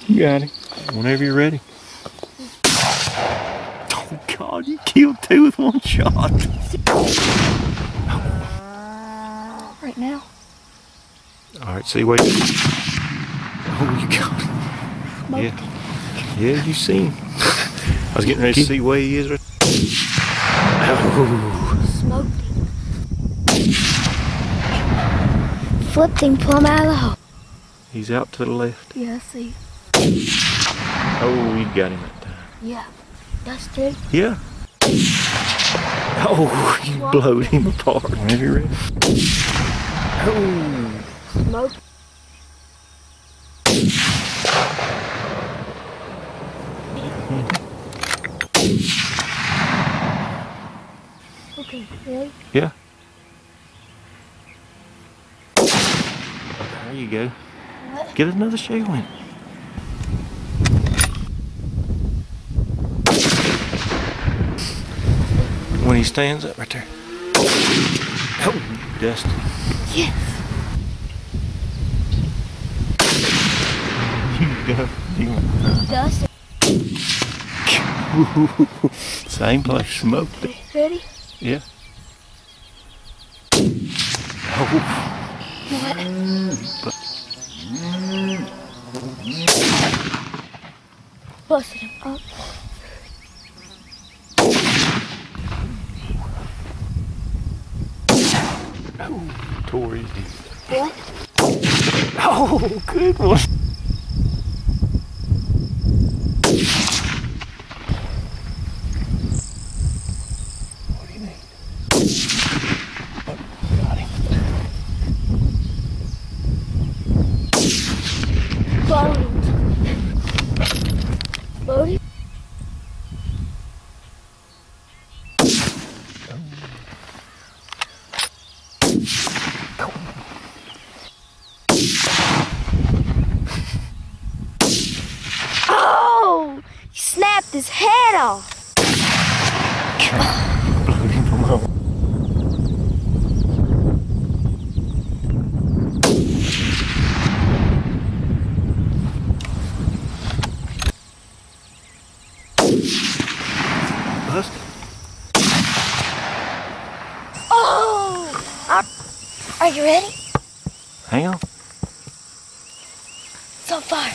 You got him. Whenever you're ready. Oh God, you killed two with one shot. Right now. All right, see wait. Oh, you got him. Yeah. Yeah, you seen him. I was getting ready to see where he is. Oh. Smoked him. Flipped him plumb out of the hole. He's out to the left. Yeah, I see. Oh, you got him that time. Yeah. That's good. Yeah. Oh, you blowed him apart. Whenever you're ready. Oh. Smoke. Okay, ready? Yeah. There you go. What? Get another shell in. When he stands up right there. Oh, Dusty. Yes. You go. Dusty. Same place. Smoked it. Ready? Yeah. Oh. What? Busted him up. Oh, Tori. What? Oh, good one. What do you need? Oh, got him. Boned. Boned? Oh! He snapped his head off. Blowed him from home. Bust. Oh! Are you ready? Hang on. It's on fire.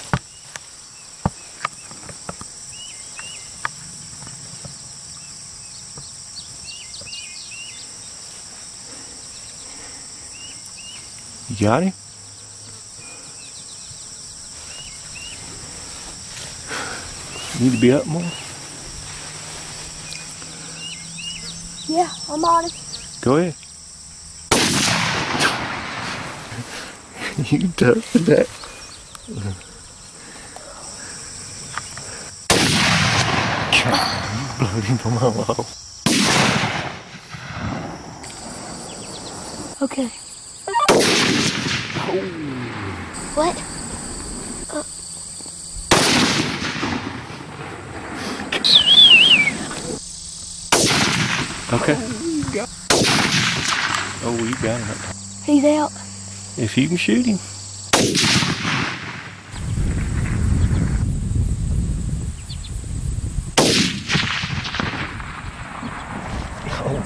You got him? You need to be up more. Yeah, I'm on it. Go ahead. You tough for that. God, you blowed him from my hole. Okay. What? Okay. Oh, you got him. He's out. If you can shoot him. Oh,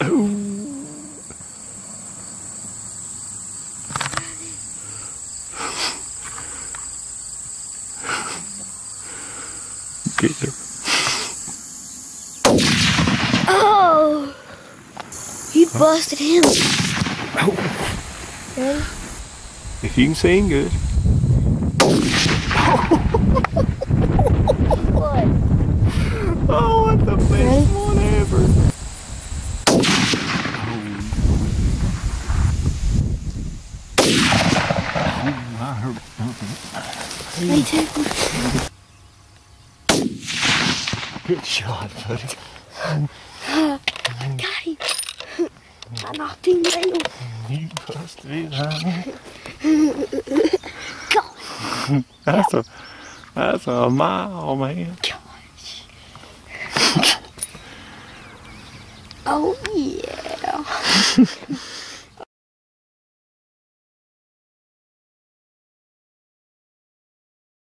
Get her. Oh! You busted him. Oh. Ready? If you can sing good. What? Oh, what the best Ready? one ever. I heard something. Me too. Good shot, buddy. Got him. I knocked him down. You busted it, honey. God. That's a mile, man. Gosh. Oh, yeah.